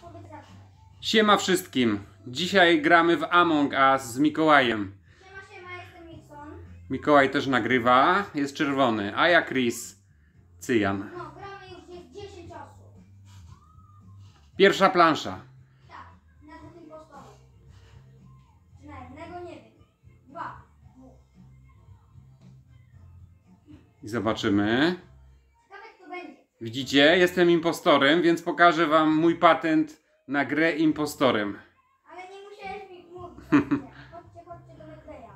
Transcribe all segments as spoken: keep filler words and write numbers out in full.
Siema wszystkim. Dzisiaj gramy w Among Us z Mikołajem. Siema, siema, jestem Wilson. Mikołaj też nagrywa. Jest czerwony. A ja Chris. Cyjan. No, gramy już jest dziesięć osób. Pierwsza plansza. Tak, na dwóch impostorów. Czy na jednego? Nie wiem. Dwa. Dwóch. I zobaczymy. Ciekawe kto będzie. Widzicie? Jestem impostorem, więc pokażę wam mój patent na grę impostorem. Ale nie musiałeś mi mówić. Chodźcie, chodźcie, chodźcie do Medbeja.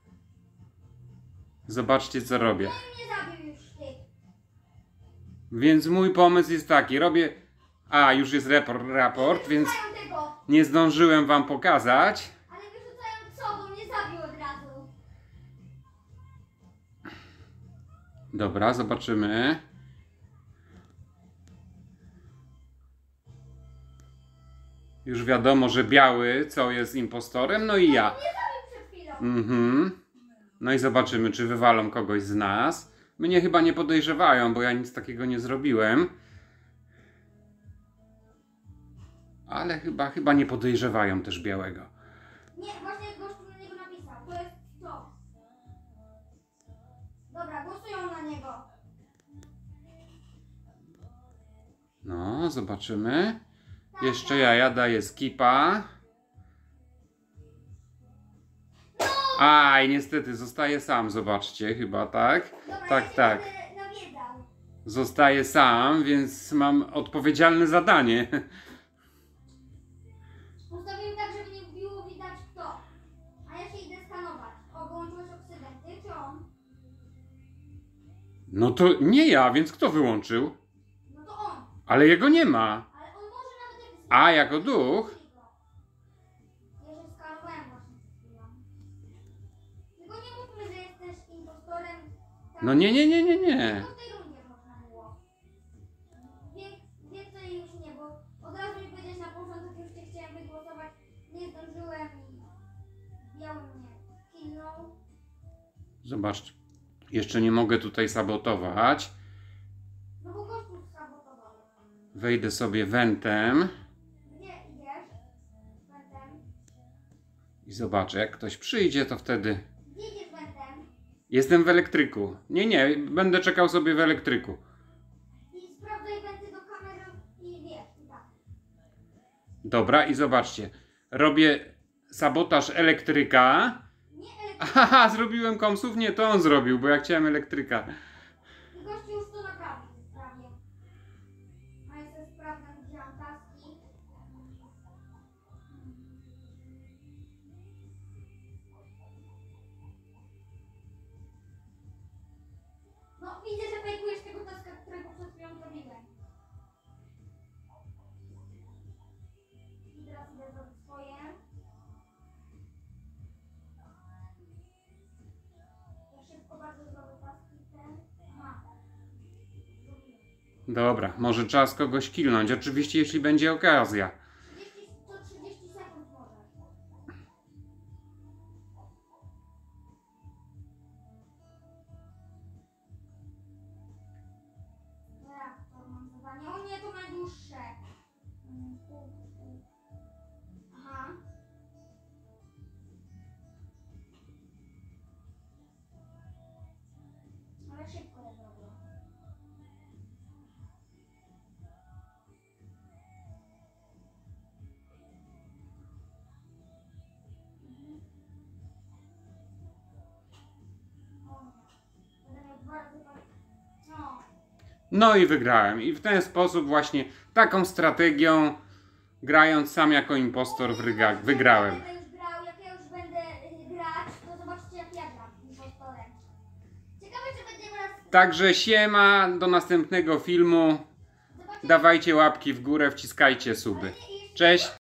Zobaczcie co robię. No i mnie zabił już ty. Więc mój pomysł jest taki. Robię... A, już jest raport, raport więc Wyrzucają tego. nie zdążyłem wam pokazać. Ale wyrzucają co, bo mnie zabił od razu. Dobra, zobaczymy. Już wiadomo, że biały, co jest impostorem, no i ja. Mnie zabił przed chwilą. Mhm. No i zobaczymy, czy wywalą kogoś z nas. Mnie chyba nie podejrzewają, bo ja nic takiego nie zrobiłem. Ale chyba, chyba nie podejrzewają też białego. Nie, właśnie gościu na niego napisał. To jest to. Dobra, głosują na niego. No, zobaczymy. Jeszcze ja, ja daję skipa. Aj, niestety, zostaję sam, zobaczcie, chyba, tak? Dobra, Tak, ja się tak. będę nawiedzał. Zostaję sam, więc mam odpowiedzialne zadanie. Ustawiłem tak, żeby nie było widać kto. A ja się idę skanować. O, wyłączyłeś oksygent. Ty czy on? No to nie ja, więc kto wyłączył? No to on. Ale jego nie ma. Ale on może nawet jak... A, jako duch? Ja się skanowałem właśnie przed chwilą. Tylko nie mówmy, że jesteś impostorem. Tak, No nie, nie, nie, nie, nie. tylko w tej rundzie można było. Wie- Więcej już nie, bo od razu mi powiedziałeś na początek, już cię chciałem wygłosować. Nie zdążyłem i biały mnie killnął. Zobaczcie. Jeszcze nie mogę tutaj sabotować. No bo gościu sabotował. Wejdę sobie wentem Gdzie idziesz? Wentem. i zobaczę, jak ktoś przyjdzie, to wtedy... Gdzie idziesz wentem? Jestem w elektryku. Nie, nie, będę czekał sobie w elektryku. I sprawdzaj wenty do kamery i wiesz, i tak. Dobra, i zobaczcie. Robię sabotaż elektryka. Nie elektryk. Haha, zrobiłem komsów? Nie, to on zrobił, bo ja chciałem elektryka. I gościu już to naprawił prawie. A ja sobie sprawdzam, gdzie mam taski. No widzę, że fejkujesz tego taska, którego przed chwilą zrobiłem. I teraz idę zrobić swoje. Ja szybko bardzo zrobię taski ten. Aha. Zrobiłem. Dobra, może czas kogoś kilnąć. Oczywiście, jeśli będzie okazja. trzydzieści, to trzydzieści sekund możesz. No jak to mam zadanie? O nie, to najdłuższe. Mm, u, u. Aha. Ale szybko je zrobię. O, będę miał dwa razy pa- No. No i wygrałem. I w ten sposób właśnie, taką strategią, grając sam jako impostor, wryga, wygrałem. Jak ja już grał, jak ja już będę y, grać, to zobaczcie jak ja gram impostorem. Ciekawe czy będziemy raz... Także siema, do następnego filmu. Zobaczymy. Dawajcie łapki w górę, wciskajcie suby. Ale nie, i jeszcze- Cześć!